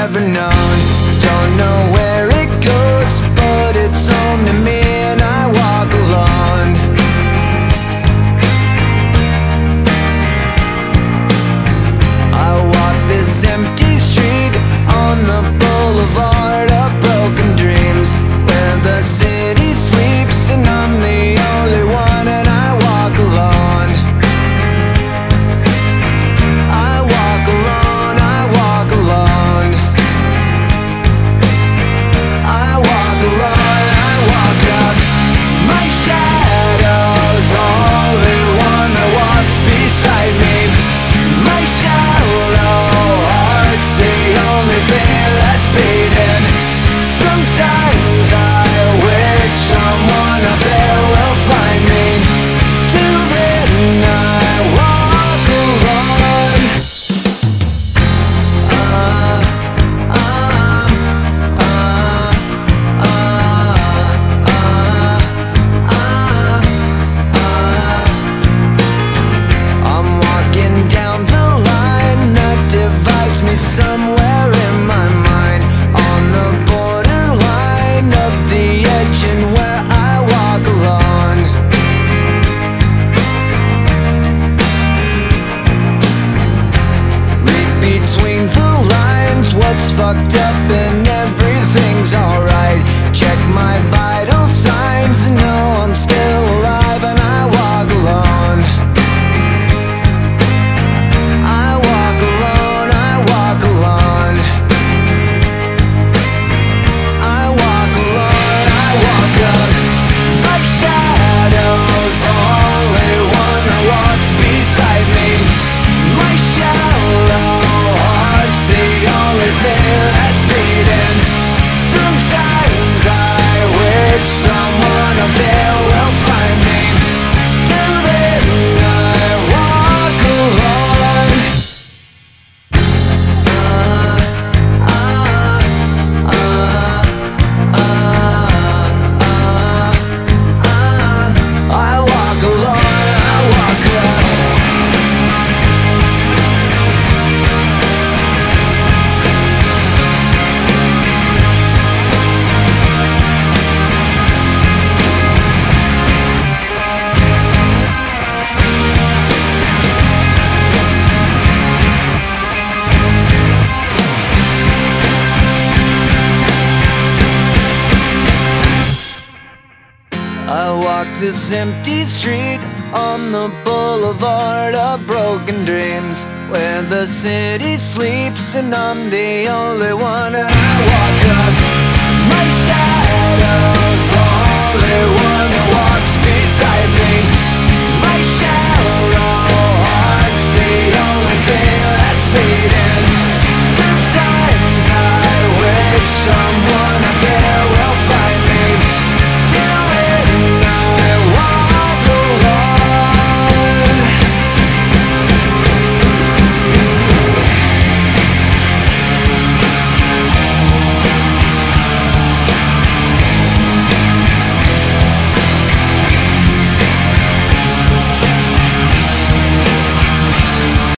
ever known. Don't know where it goes, but it's home to me, and I walk alone. I walk this empty street on the boulevard of broken dreams, where the city sleeps and I'm the only one, and I walk alone. I walk alone, I walk alone. I walk alone, I walk up. My shadow's only one that walks beside me. My shallow heart's the only thing that's beating. Sometimes I wish someone up there will find me. Till then I walk alone. I'm walking down the line that divides me somewhere in my mind, on the borderline of the edge and where I walk alone. Read between the lines what's fucked up and everything's alright. Check my vital signs and know I'm still alive, and I walk alone. I walk alone, I walk alone. I walk alone, I walk up. My shadow's only one that walks beside me. My shallow heart's the only thing that's beating. Sometimes I wish someone up there will find me. Till then I walk alone. I walk alone, I walk up. I walk this empty street on the boulevard of broken dreams, where the city sleeps and I'm the only one, and I walk up. My shadow's